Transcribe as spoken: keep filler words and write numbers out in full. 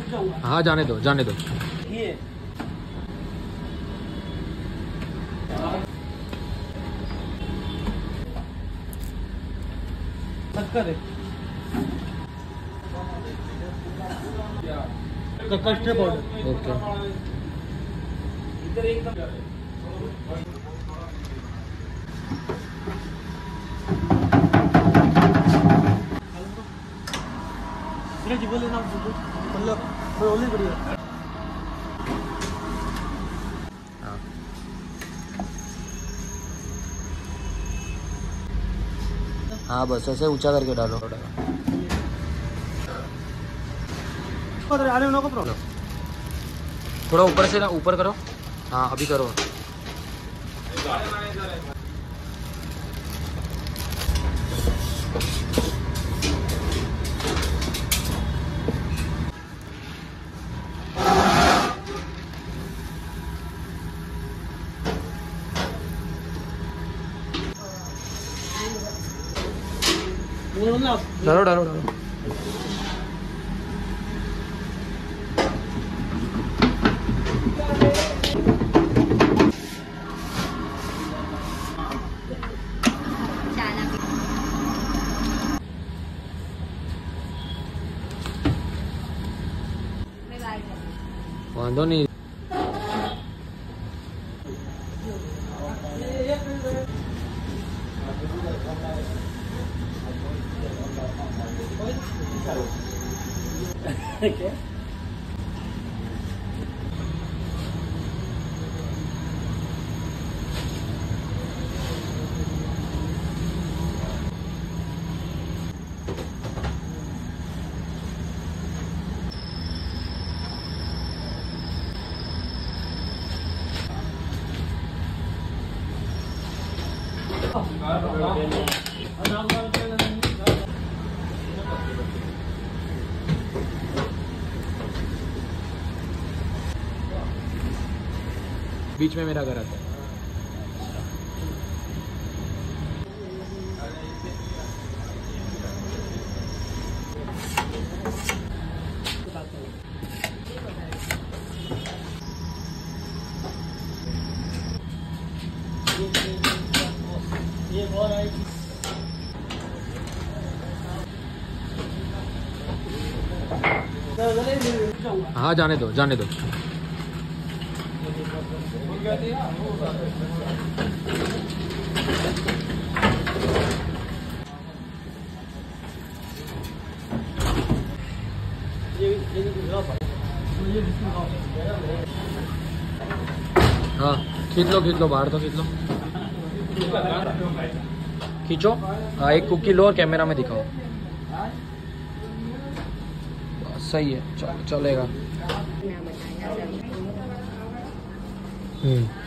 हाँ जाने दो जाने दो। ये शक्कर है, कस्टर्ड पाउडर। ओके बोले ना मतलब रोली बढ़िया। हाँ बस ऐसे ऊंचा करके डालो। थोड़ा ऊपर से ना, ऊपर करो। हाँ अभी करो। डालो डालो डालो। वांधो नहीं। क्या बीच में मेरा घर आता है। ये और आई हाँ जाने दो जाने दो। हाँ खींच लो खींच लो, बाहर तो खींच लो। खींचो। हाँ एक कुकी लो और कैमरा में दिखाओ। सही है, चल चलेगा। हम्म